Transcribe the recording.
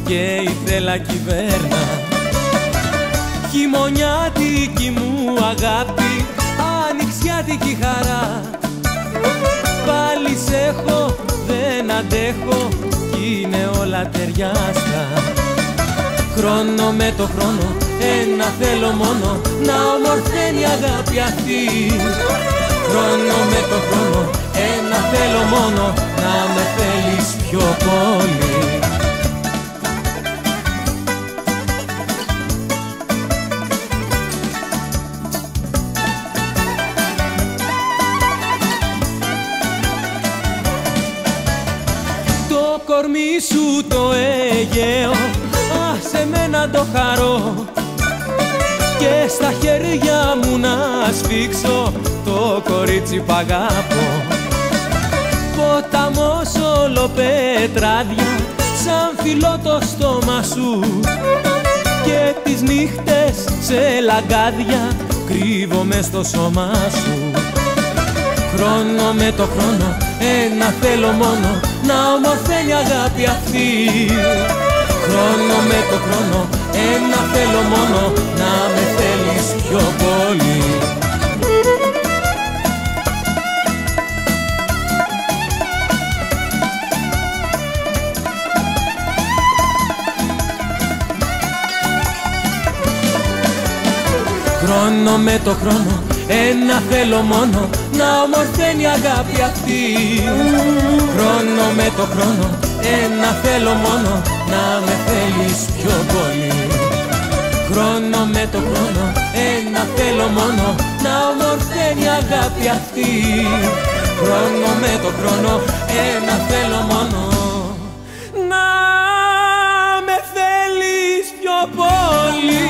και η τρέλα κυβέρνα. Χειμωνιάτικη μου αγάπη, ανοιξιάτικη χαρά. Πάλι σ' έχω, δεν αντέχω κι είναι όλα ταιριάστα. Χρόνο με το χρόνο, ένα θέλω μόνο, να ομορφαίνει η αγάπη αυτή. Χρόνο με το χρόνο, ένα θέλω μόνο, να με θέλεις πιο πολύ. Το κορμί σου το Αιγαίο, άσε με να το χαρώ και στα χέρια μου να σφίξω το κορίτσι που αγαπώ. Ποταμός όλο πετράδια, σαν φιλό το στόμα σου και τις νύχτες σε λαγκάδια κρύβομαι στο σώμα σου. Χρόνο με το χρόνο, ένα θέλω μόνο, να ομορφαίνει η αγάπη αυτή. Χρόνο με το χρόνο, ένα θέλω μόνο, να με θέλεις πιο πολύ. Χρόνο με το χρόνο, ένα θέλω μόνο, να ομορφαίνει η αγάπη αυτή. Χρόνο με το χρόνο, ένα θέλω μόνο, να με θέλεις πιο πολύ. Χρόνο με το χρόνο, ένα θέλω μόνο, να ομορφαίνει η αγάπη αυτή. Χρόνο με το χρόνο, ένα θέλω μόνο, να με θέλεις πιο πολύ.